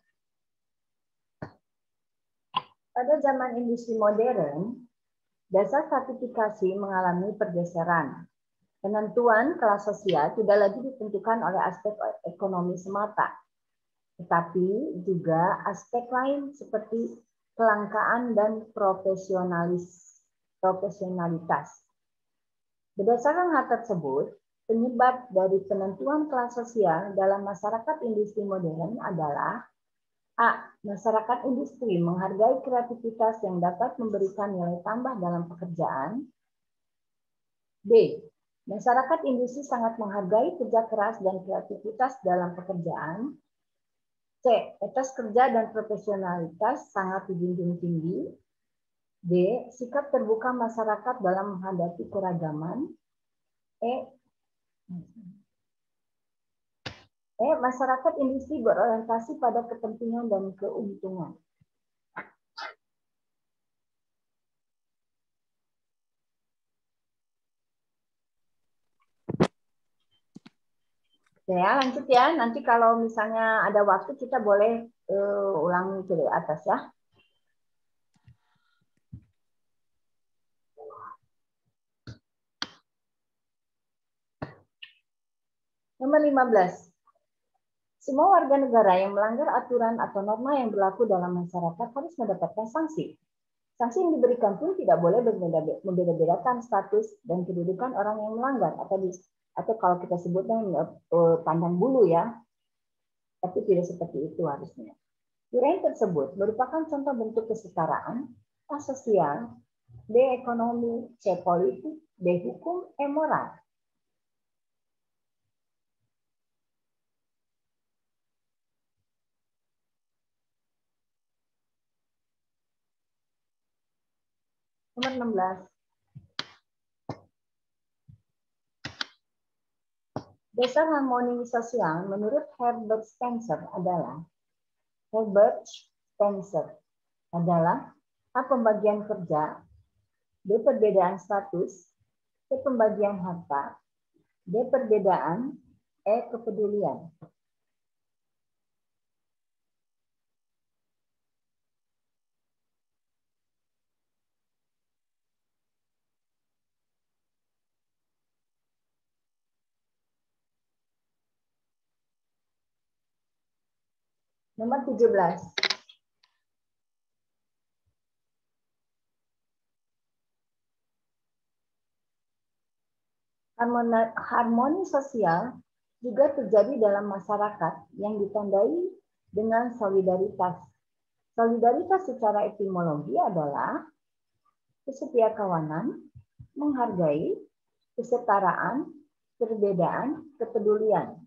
Pada zaman industri modern, dasar sertifikasi mengalami pergeseran. Penentuan kelas sosial tidak lagi ditentukan oleh aspek ekonomi semata, tetapi juga aspek lain seperti kelangkaan dan profesionalis, profesionalitas. Berdasarkan hal tersebut, penyebab dari penentuan kelas sosial dalam masyarakat industri modern adalah A. Masyarakat industri menghargai kreativitas yang dapat memberikan nilai tambah dalam pekerjaan. B. Masyarakat industri sangat menghargai kerja keras dan kreativitas dalam pekerjaan. C. Etos kerja dan profesionalitas sangat dijunjung tinggi. D. Sikap terbuka masyarakat dalam menghadapi keragaman. E. E. Masyarakat industri berorientasi pada kepentingan dan keuntungan. Ya, lanjut ya. Nanti kalau misalnya ada waktu kita boleh uh, ulangi ke atas ya. Nomor lima belas. Semua warga negara yang melanggar aturan atau norma yang berlaku dalam masyarakat harus mendapatkan sanksi. Sanksi yang diberikan pun tidak boleh membeda-bedakan status dan kedudukan orang yang melanggar atau di, atau kalau kita sebutnya uh, pandang bulu ya. Tapi tidak seperti itu harusnya. Nilai tersebut merupakan contoh bentuk kesetaraan, A sosial, B ekonomi, C politik, D hukum, E moral. Nomor enam belas. Dasar harmoni sosial menurut Herbert Spencer adalah Herbert Spencer adalah A. Pembagian kerja, B. Perbedaan status, C. Pembagian harta, D. Perbedaan, E. Kepedulian. Nomor tujuh belas. Harmoni, harmoni sosial juga terjadi dalam masyarakat yang ditandai dengan solidaritas. Solidaritas secara etimologi adalah kesetia kawanan, menghargai, kesetaraan, perbedaan, kepedulian.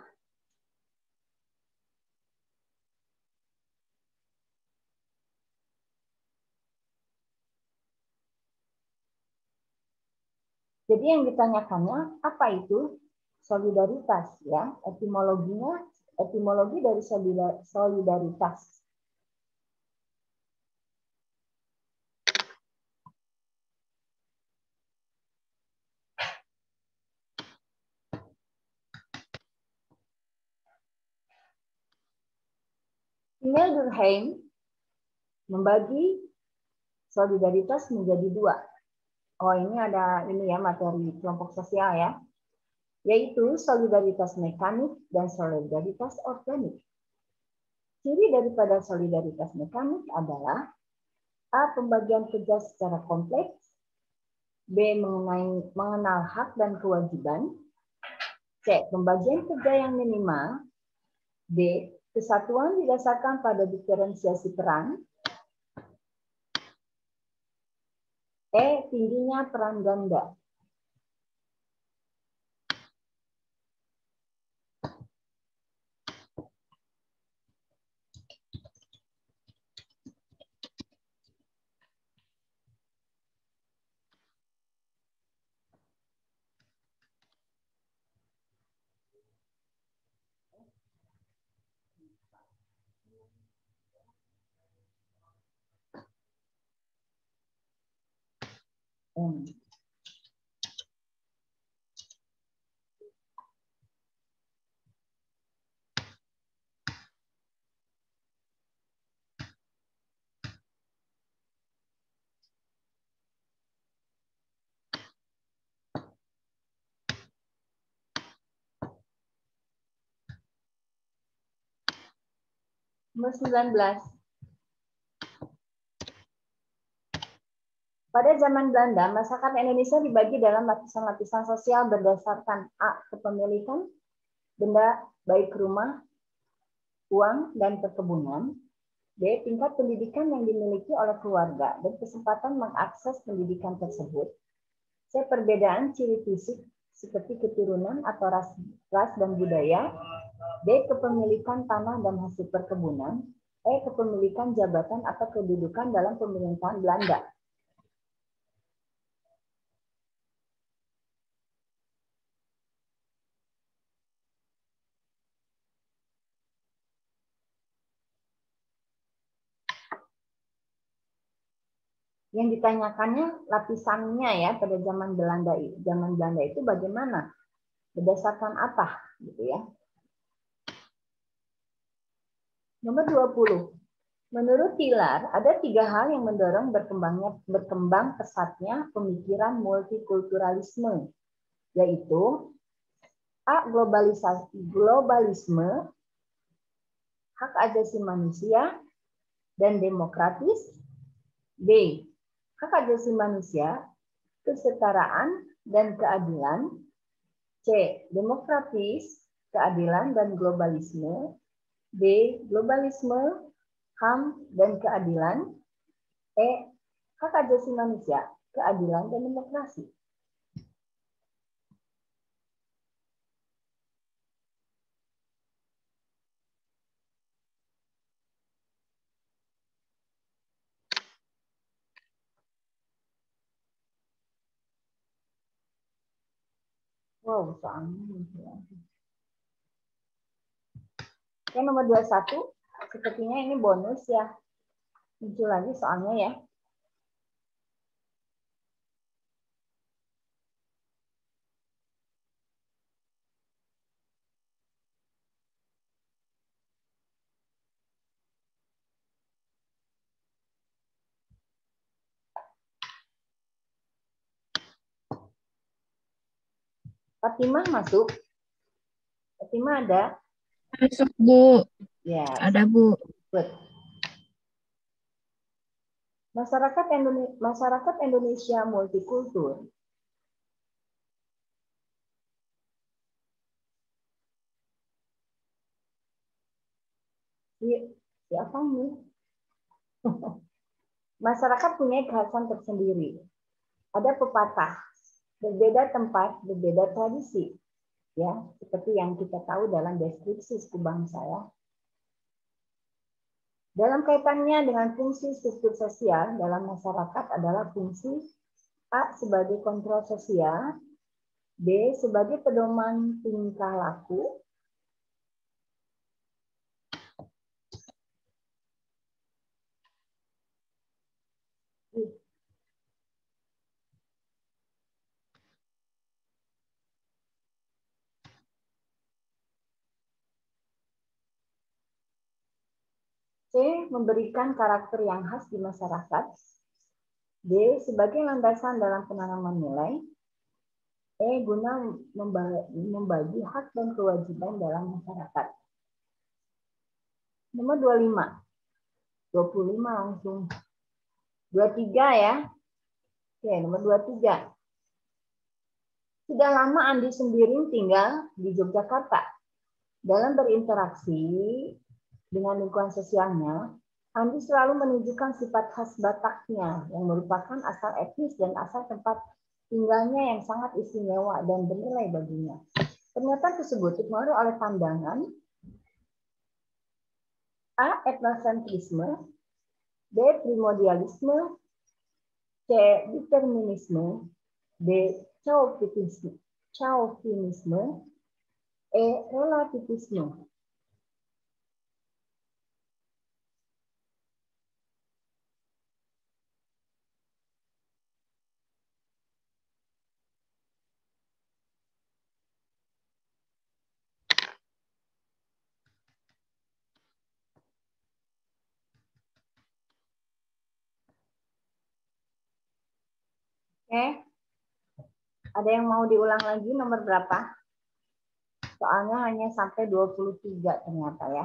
Jadi yang ditanyakannya apa itu solidaritas ya? Etimologinya etimologi dari solidaritas. Emil Durkheim membagi solidaritas menjadi dua. Oh, ini ada ini ya materi kelompok sosial ya. Yaitu solidaritas mekanik dan solidaritas organik. Ciri daripada solidaritas mekanik adalah A. Pembagian kerja secara kompleks, B. Mengenai, mengenal hak dan kewajiban, C. Pembagian kerja yang minimal, D. Kesatuan didasarkan pada diferensiasi peran, E. Tingginya peran ganda. Hmm. Nomor sembilan belas. Pada zaman Belanda, masyarakat Indonesia dibagi dalam lapisan-lapisan sosial berdasarkan A. Kepemilikan benda baik rumah, uang, dan perkebunan. B. Tingkat pendidikan yang dimiliki oleh keluarga dan kesempatan mengakses pendidikan tersebut. C. Perbedaan ciri fisik seperti keturunan atau ras, ras dan budaya. D. Kepemilikan tanah dan hasil perkebunan. E. Kepemilikan jabatan atau kedudukan dalam pemerintahan Belanda. Yang ditanyakannya lapisannya ya pada zaman Belanda zaman Belanda itu bagaimana? Berdasarkan apa gitu ya. Nomor dua puluh. Menurut Tiller, ada tiga hal yang mendorong berkembangnya berkembang pesatnya pemikiran multikulturalisme, yaitu A. Globalisasi globalisme, hak asasi manusia dan demokratis. B. Hak asasi manusia, kesetaraan dan keadilan. C. Demokratis, keadilan dan globalisme. D. Globalisme, H A M dan keadilan. E. Hak asasi manusia, keadilan dan demokrasi. Wow, soalnya. Oke, nomor dua puluh satu. Sepertinya ini bonus ya. Muncul lagi soalnya ya. Fatimah masuk. Fatimah ada? Masuk, Bu. Ya, Ada, Bu. good. Masyarakat Indonesia, masyarakat Indonesia multikultur. Iya, ya apa nih? Masyarakat punya kekhasan tersendiri. Ada pepatah, berbeda tempat, berbeda tradisi. Ya, seperti yang kita tahu dalam deskripsi suku bangsa ya. Dalam kaitannya dengan fungsi struktur sosial dalam masyarakat adalah fungsi A sebagai kontrol sosial, B sebagai pedoman tingkah laku, C memberikan karakter yang khas di masyarakat, D sebagai landasan dalam penanaman nilai, E guna membagi hak dan kewajiban dalam masyarakat. Nomor dua puluh lima. dua puluh lima langsung. dua puluh tiga ya. Oke, nomor dua puluh tiga. Sudah lama Andi sendiri tinggal di Yogyakarta. Dalam berinteraksi dengan lingkungan sosialnya, Andi selalu menunjukkan sifat khas Bataknya yang merupakan asal etnis dan asal tempat tinggalnya yang sangat istimewa dan bernilai baginya. Pernyataan tersebut dipengaruhi oleh pandangan A. Etnosentrisme, B. Primordialisme, C. Determinisme, D. Chauvinisme, Chauvinisme, E. Relativisme. Oke, ada yang mau diulang lagi nomor berapa? Soalnya hanya sampai dua puluh tiga ternyata ya.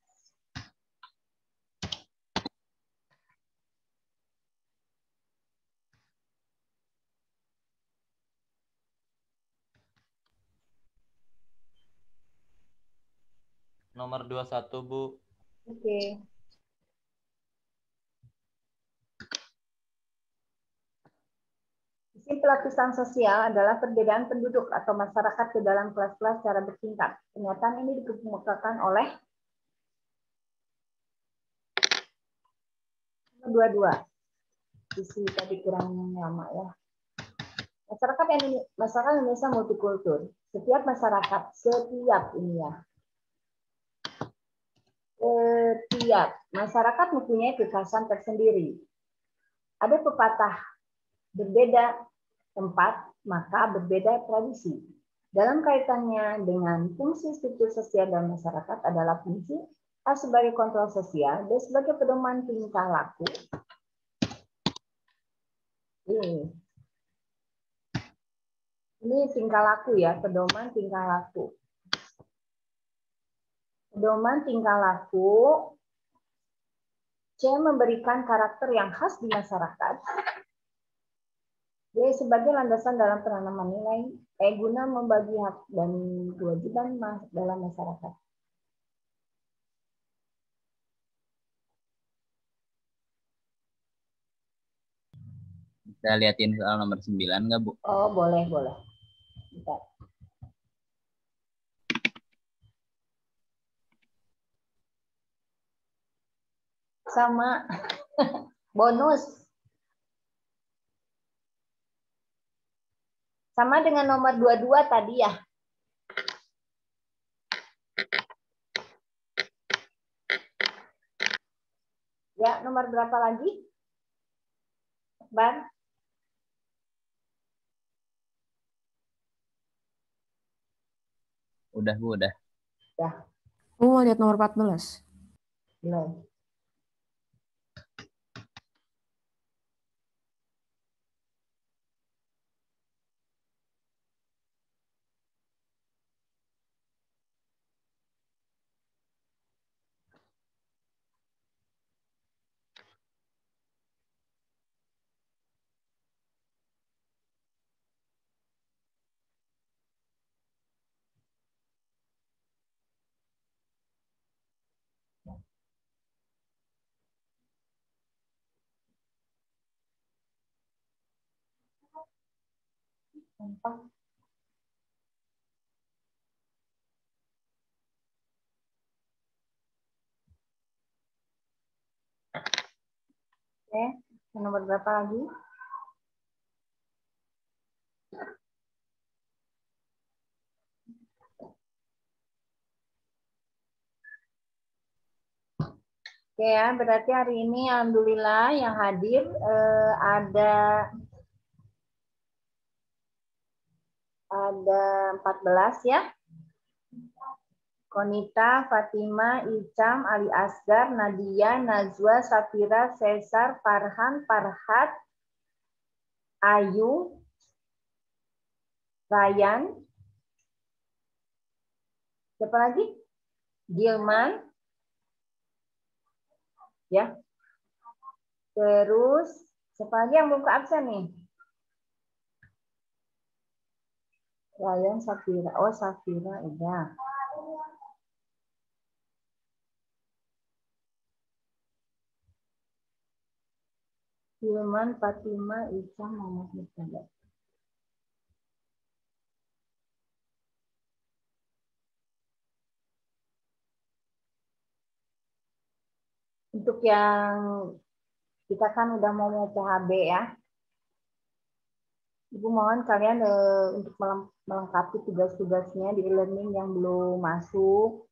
Nomor dua puluh satu, Bu. Oke. Sisi pelapisan sosial adalah perbedaan penduduk atau masyarakat ke dalam kelas-kelas secara bertingkat. Pernyataan ini dikemukakan oleh dua puluh dua. Sisi tadi kurang lama ya. Masyarakat Indonesia, masyarakat Indonesia multikultur. Setiap masyarakat, setiap ini ya. Setiap masyarakat mempunyai kekhasan tersendiri. Ada pepatah, berbeda tempat, maka berbeda tradisi. Dalam kaitannya dengan fungsi struktur sosial dalam masyarakat adalah fungsi A sebagai kontrol sosial, B sebagai pedoman tingkah laku. Ini. Ini tingkah laku ya, pedoman tingkah laku. Pedoman tingkah laku, C memberikan karakter yang khas di masyarakat, D sebagai landasan dalam penanaman nilai, E guna membagi hak dan kewajiban dalam masyarakat. Bisa liatin soal nomor sembilan nggak, Bu? Oh, boleh, boleh. Bentar. Sama bonus. Sama dengan nomor dua puluh dua tadi ya. Ya, nomor berapa lagi? Ban? Udah, Bu, udah. Ya. Aku mau lihat nomor empat belas. Belum. Empat. Oke, nomor berapa lagi? Oke ya, berarti hari ini alhamdulillah yang hadir eh, ada ada empat belas ya. Konita, Fatima, Icam, Ali Asgar, Nadia, Najwa, Safira, Cesar, Farhan, Farhat, Ayu, Ryan, siapa lagi? Gilman, ya. Terus siapa lagi yang belum ke absen nih? Ryan, Safira. Oh, Safira udah. Hilman, Fatima, Icam, Muhammad Mustafa. Untuk yang kita kan udah mau mau P H B ya. Ibu mohon kalian eh, untuk melengkapi tugas-tugasnya di e-learning yang belum masuk.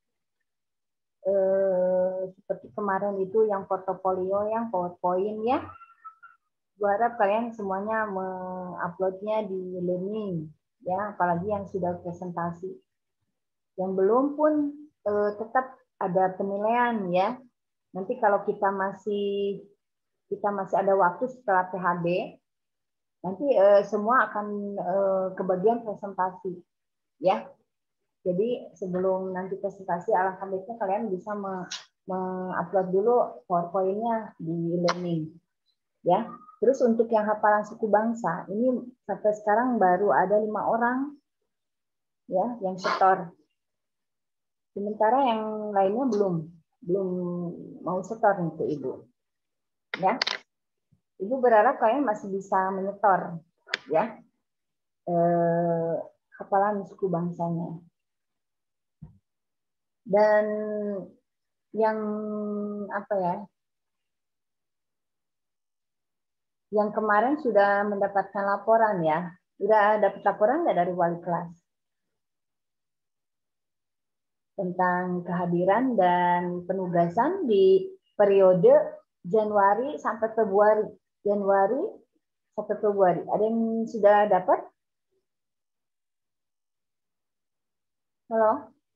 Eh, seperti kemarin itu yang portofolio, yang PowerPoint ya. Gue harap kalian semuanya menguploadnya di e-learning ya, apalagi yang sudah presentasi. Yang belum pun eh, tetap ada penilaian ya. Nanti kalau kita masih kita masih ada waktu setelah P H B, nanti eh, semua akan eh, kebagian presentasi ya. Jadi sebelum nanti presentasi, alangkah baiknya kalian bisa mengupload dulu PowerPoint-nya di e-learning ya. Terus untuk yang hafalan suku bangsa, ini sampai sekarang baru ada lima orang ya yang setor. Sementara yang lainnya belum belum mau setor nih ke Ibu. Ya. Ibu berharap kalian masih bisa menyetor ya. Eh, hafalan suku bangsanya. Dan yang apa ya? Yang kemarin sudah mendapatkan laporan ya. Sudah dapat laporan nggak dari wali kelas? Tentang kehadiran dan penugasan di periode Januari sampai Februari. Januari sampai Februari. Ada yang sudah dapat? Halo?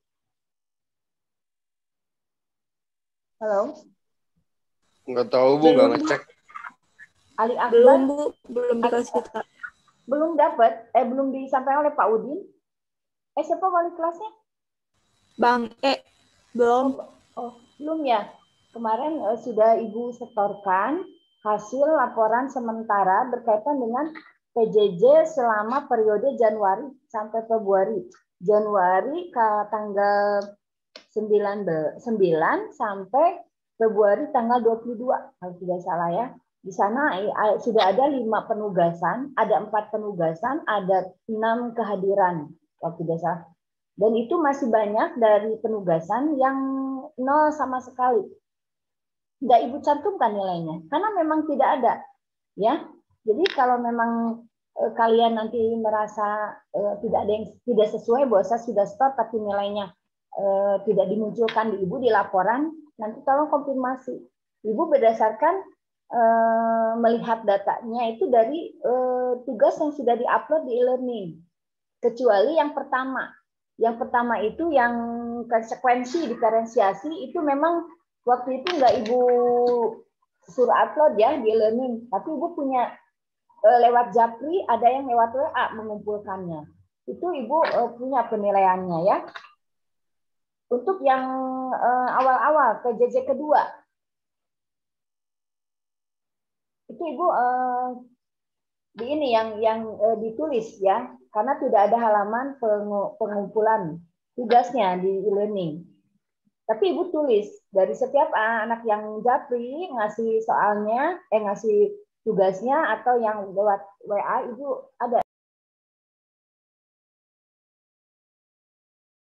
Halo? Nggak tahu, Bu. Nggak ngecek. Ali Akbar? Belum, Bu. Belum dikasih tahu. Belum dapat? Eh, belum disampaikan oleh Pak Udin? Eh, siapa wali kelasnya? Bang E. Belum. Oh, oh belum ya? Kemarin eh, sudah Ibu setorkan hasil laporan sementara berkaitan dengan P J J selama periode Januari sampai Februari. Januari ke tanggal sembilan sampai Februari tanggal dua puluh dua, kalau tidak salah ya. Di sana sudah ada lima penugasan, ada empat penugasan, ada enam kehadiran, kalau tidak salah. Dan itu masih banyak dari penugasan yang nol sama sekali. Nggak Ibu cantumkan nilainya, karena memang tidak ada. Ya, jadi kalau memang eh, kalian nanti merasa eh, tidak ada yang tidak sesuai, bahwa saya sudah stop tapi nilainya eh, tidak dimunculkan di Ibu di laporan, nanti tolong konfirmasi. Ibu berdasarkan eh, melihat datanya itu dari eh, tugas yang sudah diupload di e-learning. Kecuali yang pertama. Yang pertama itu yang konsekuensi diferensiasi itu memang waktu itu nggak Ibu suruh upload ya di e-learning, tapi Ibu punya eh, lewat Japri, ada yang lewat W A mengumpulkannya. Itu Ibu eh, punya penilaiannya ya. Untuk yang eh, awal-awal P J J kedua, itu Ibu eh, di ini yang yang eh, ditulis ya, karena tidak ada halaman pengumpulan tugasnya di e-learning. Tapi Ibu tulis dari setiap anak yang Japri ngasih soalnya, eh ngasih tugasnya atau yang lewat W A, Ibu ada